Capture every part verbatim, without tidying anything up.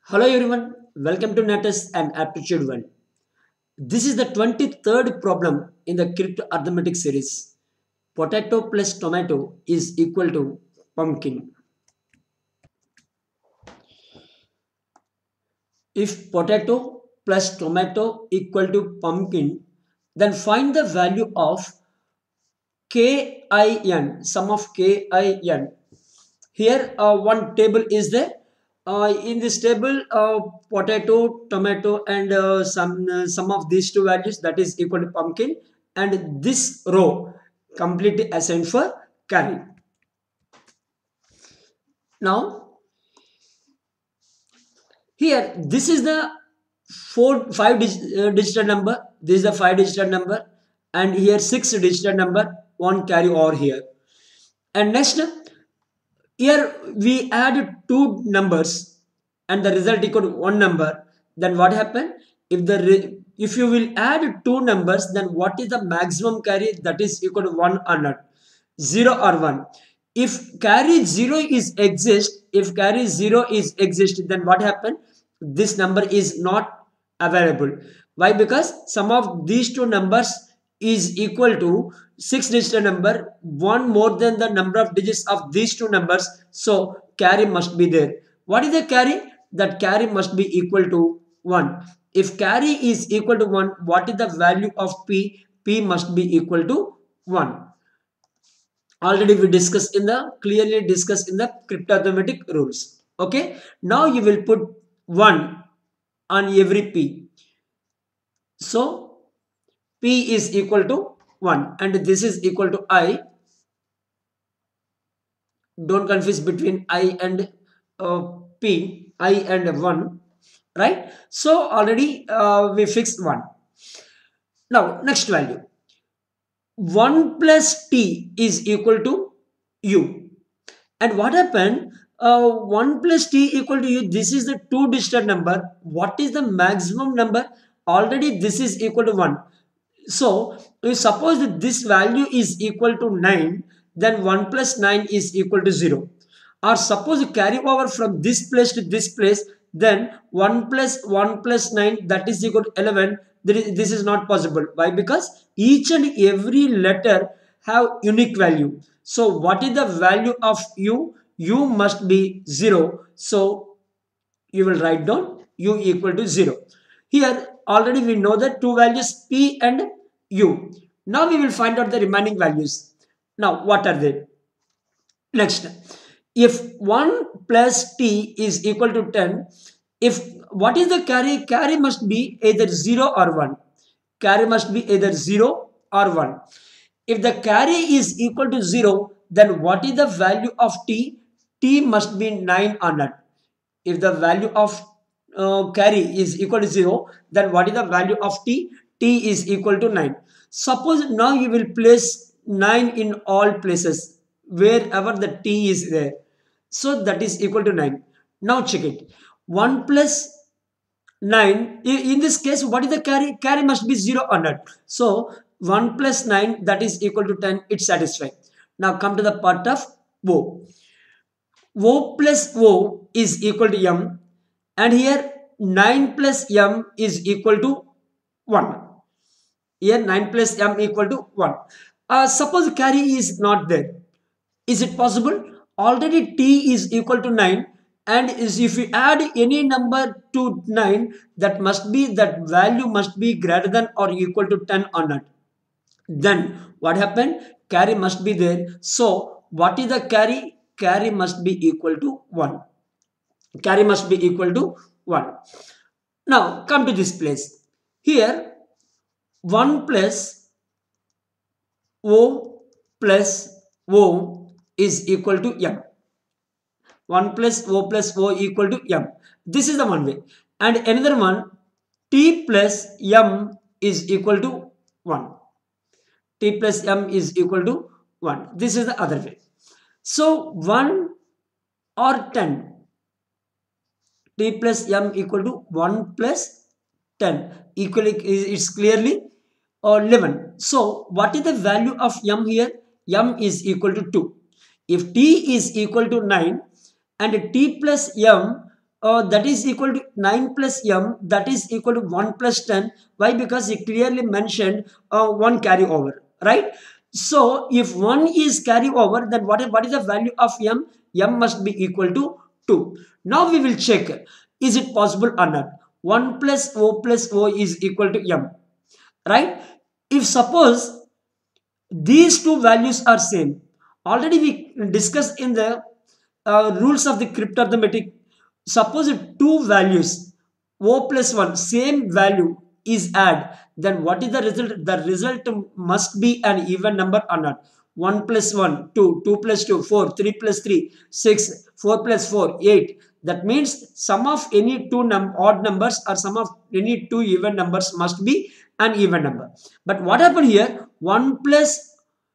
Hello everyone, welcome to NATUS and Aptitude one. This is the twenty-third problem in the Cryptarithmetic series. Potato plus tomato is equal to pumpkin. If potato plus tomato equal to pumpkin, then find the value of kin, sum of kin. Here uh, one table is there. Uh, in this table, uh, potato, tomato, and uh, some uh, some of these two values, that is equal to pumpkin, and this row completely assigned for carry. Now here this is the four five dig, uh, digital number. This is the five digital number, and here six digital number. One carry over here, and next. Here we add two numbers and the result equal to one number. Then what happen? If the if you will add two numbers, then what is the maximum carry? That is equal to one hundred, zero or one. If carry zero is exist, if carry zero is exist, then what happen? This number is not available. Why? Because sum of these two numbers is equal to six digit number, one more than the number of digits of these two numbers, so carry must be there. What is the carry? That carry must be equal to one. If carry is equal to one, what is the value of p? P must be equal to one. Already we discussed in the clearly discussed in the cryptarithmetic rules. Okay, now you will put one on every p, so P is equal to one and this is equal to I. Don't confuse between I and uh, P, I and one, right? So already uh, we fixed one. Now next value. one plus T is equal to U. And what happened? Uh, one plus T equal to U, this is the two digit number. What is the maximum number? Already this is equal to one. So, if suppose that this value is equal to nine, then one plus nine is equal to zero. Or suppose you carry over from this place to this place, then one plus one plus nine, that is equal to eleven. This is not possible. Why? Because each and every letter have unique value. So, what is the value of U? U must be zero. So, you will write down U equal to zero. Here already we know that two values P and U. Now we will find out the remaining values. Now what are they? Next, if one plus T is equal to ten, if what is the carry? Carry must be either zero or one. Carry must be either zero or one. If the carry is equal to zero, then what is the value of T? T must be nine or not. If the value of uh, carry is equal to zero, then what is the value of T? T is equal to nine. Suppose now you will place nine in all places wherever the T is there. So that is equal to nine. Now check it. one plus nine. In this case, what is the carry? Carry must be zero or not. So one plus nine, that is equal to ten. It's satisfied. Now come to the part of O. O plus O is equal to M, and here nine plus M is equal to one. Here nine plus M equal to one. Uh, suppose carry is not there. Is it possible? Already T is equal to nine, and is if you add any number to nine, that must be that value must be greater than or equal to ten or not. Then what happened? Carry must be there. So what is the carry? Carry must be equal to one. Carry must be equal to one. Now come to this place. Here one plus O plus O is equal to M. one plus O plus O equal to M. This is the one way. And another one, T plus M is equal to one. T plus M is equal to one. This is the other way. So one or ten. T plus M equal to one plus ten. Equally, it's clearly or eleven. So what is the value of M here? M is equal to two. If T is equal to nine and T plus M uh, that is equal to nine plus m, that is equal to one plus ten. Why? Because he clearly mentioned uh, one carry over, right? So if one is carry over, then what is, what is the value of m? M must be equal to two. Now we will check, is it possible or not. one plus o plus o is equal to m, right? If suppose these two values are same, already we discussed in the uh, rules of the cryptarithmetic. Suppose if two values o plus one same value is add, then what is the result? The result must be an even number or not. one plus one, two, two plus two, four, three plus three, six, four plus four, eight. That means sum of any two num odd numbers or sum of any two even numbers must be an even number. But what happened here? one plus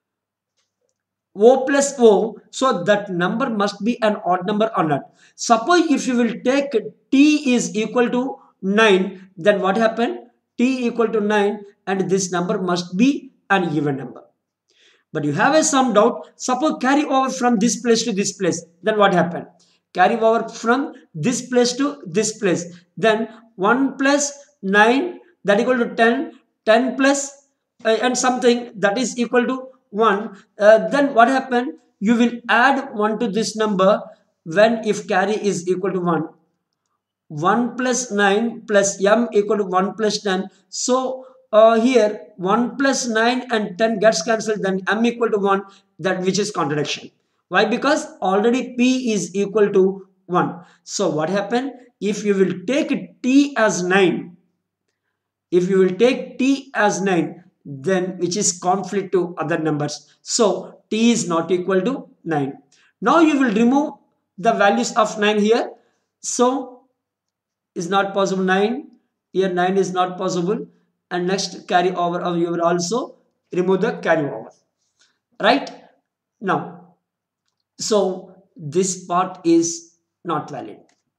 O plus O, so that number must be an odd number or not. Suppose if you will take T is equal to nine, then what happened? T equal to nine and this number must be an even number. But you have a some doubt. Suppose carry over from this place to this place, then what happened? Carry over from this place to this place, then one plus nine, that equal to ten, ten plus uh, and something, that is equal to one. Uh, then what happened? You will add one to this number when if carry is equal to one. one plus nine plus m equal to one plus ten. So uh, here one plus nine and ten gets cancelled, then m equal to one, that which is contradiction. Why? Because already p is equal to one. So what happened? If you will take t as nine, if you will take t as nine, then which is conflict to other numbers. So t is not equal to nine. Now you will remove the values of nine here. So is not possible. nine here, nine is not possible, and next carry over, or you will also remove the carry over, right? Now, so this part is not valid,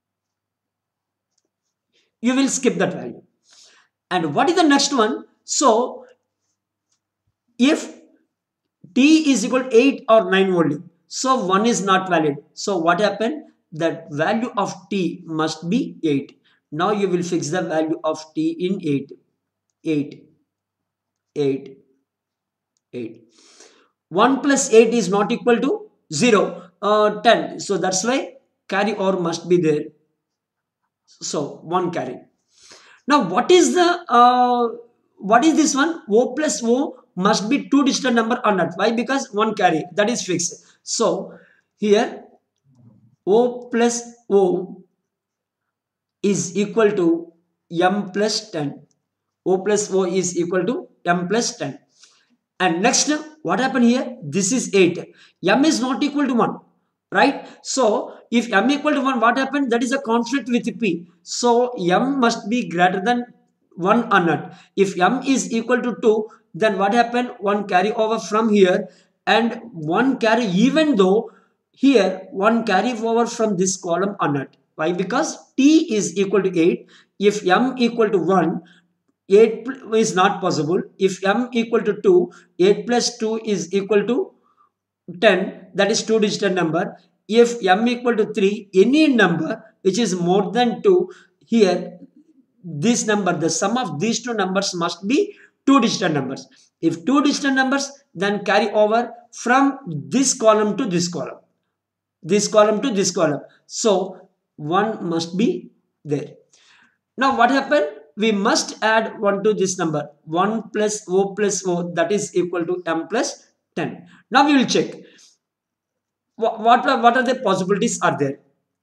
you will skip that value. And what is the next one? So if t is equal to eight or nine only, so one is not valid. So what happened? That value of t must be eight. Now you will fix the value of t in eight. eight, eight, eight. one plus eight is not equal to zero, uh, ten. So that's why carry over must be there. So one carry. Now what is the, uh, what is this one? O plus O must be two digit number or not. Why? Because one carry, that is fixed. So here O plus O is equal to m plus ten. O plus O is equal to m plus ten. And next, what happened here? This is eight. M is not equal to one, right? So if m equal to one, what happened? That is a conflict with p. So m must be greater than one or not. If m is equal to two, then what happened? One carry over from here, and one carry, even though here one carry over from this column or not. Why? Because t is equal to eight. If m equal to one, eight is not possible. If m equal to two, eight plus two is equal to ten, that is two digit number. If m equal to three, any number which is more than two, here this number, the sum of these two numbers must be two digit numbers. If two digit numbers, then carry over from this column to this column, this column to this column. So one must be there. Now what happened? We must add one to this number. one plus O plus O, that is equal to m plus ten. Now we will check. What, what, are, what are the possibilities are there?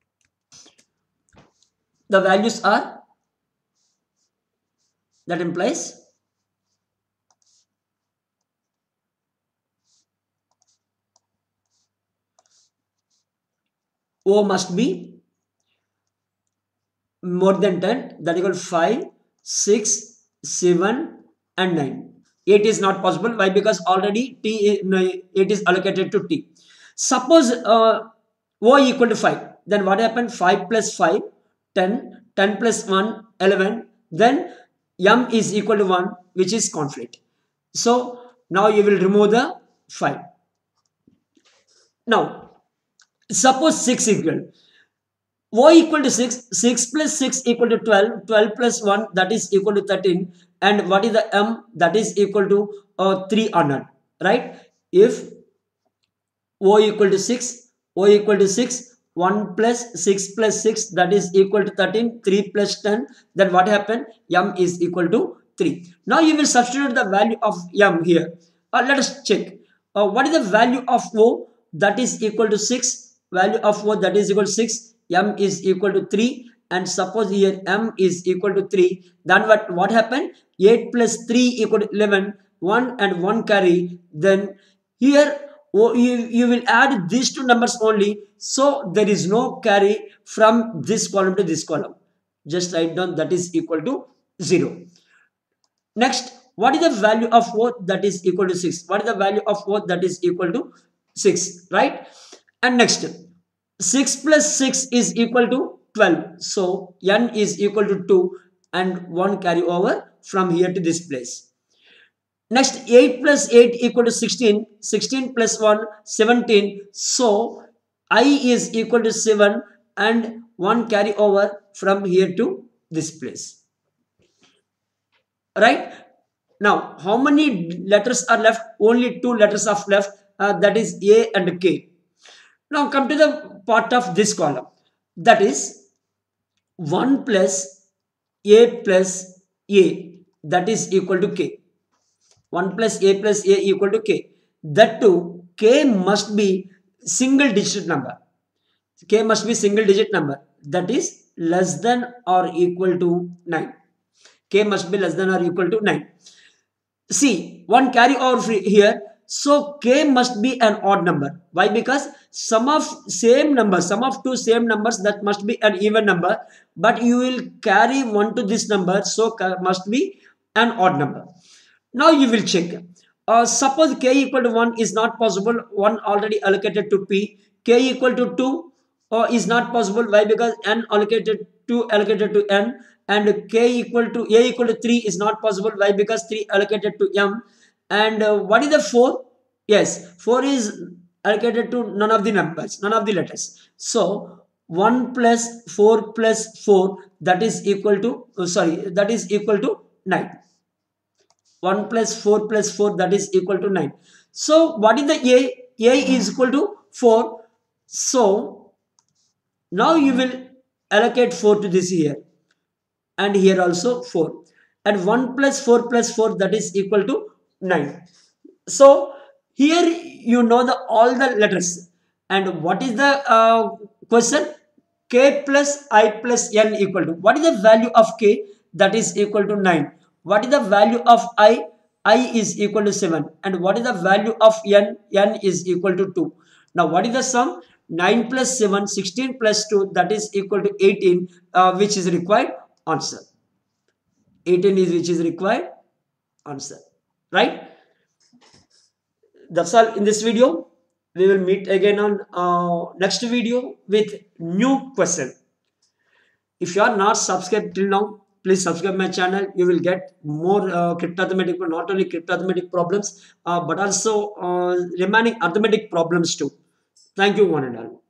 The values are, that implies O must be more than ten, that equal five, six, seven and nine. eight is not possible. Why? Because already t, eight is allocated to t. Suppose uh, O equal to five, then what happened? five plus five, ten, ten plus one, eleven, then m is equal to one, which is conflict. So now you will remove the five. Now suppose six equal. O equal to six, six plus six equal to twelve, twelve plus one that is equal to thirteen, and what is the M? That is equal to uh, three hundred, right? If O equal to six, O equal to six, one plus six plus six that is equal to thirteen, three plus ten, then what happened? M is equal to three. Now you will substitute the value of M here. Uh, let us check. Uh, what is the value of O? That is equal to six. Value of O that is equal to six. M is equal to three. And suppose here M is equal to three. Then what, what happened? eight plus three equal to eleven. one and one carry. Then here oh, you, you will add these two numbers only. So there is no carry from this column to this column. Just write down that is equal to zero. Next, what is the value of O? That is equal to six. What is the value of O? That is equal to six, right? And next, six plus six is equal to twelve. So N is equal to two and one carry over from here to this place. Next, eight plus eight equal to sixteen. sixteen plus one, seventeen. So I is equal to seven and one carry over from here to this place. Right? Now, how many letters are left? Only two letters are left. Uh, that is A and K. Now, come to the part of this column. That is one plus A plus A. That is equal to K. one plus A plus A equal to K. That too, K must be single digit number. K must be single digit number. That is less than or equal to nine. K must be less than or equal to nine. See, one carry over here. So K must be an odd number. Why? Because sum of same number, sum of two same numbers, that must be an even number. But you will carry one to this number. So must be an odd number. Now you will check. Uh, suppose K equal to one is not possible. one already allocated to P. K equal to two uh, is not possible. Why? Because N allocated two allocated to N. And K equal to A equal to three is not possible. Why? Because three allocated to M. And uh, what is the four? Yes, four is allocated to none of the numbers, none of the letters. So one plus four plus four, that is equal to, oh, sorry, that is equal to nine. one plus four plus four, that is equal to nine. So what is the A? A is equal to four. So now you will allocate four to this here. And here also four. And one plus four plus four, that is equal to nine. So here you know the all the letters. And what is the uh, question? K plus I plus N equal to. What is the value of K? That is equal to nine. What is the value of I? I is equal to seven. And what is the value of N? N is equal to two. Now what is the sum? nine plus seven, sixteen plus two, that is equal to eighteen, uh, which is required answer. eighteen is which is required answer. Right? That's all in this video. We will meet again on uh, next video with new question. If you are not subscribed till now, please subscribe my channel. You will get more uh, cryptarithmetic, not only cryptarithmetic problems, uh, but also uh, remaining arithmetic problems too. Thank you, one and all.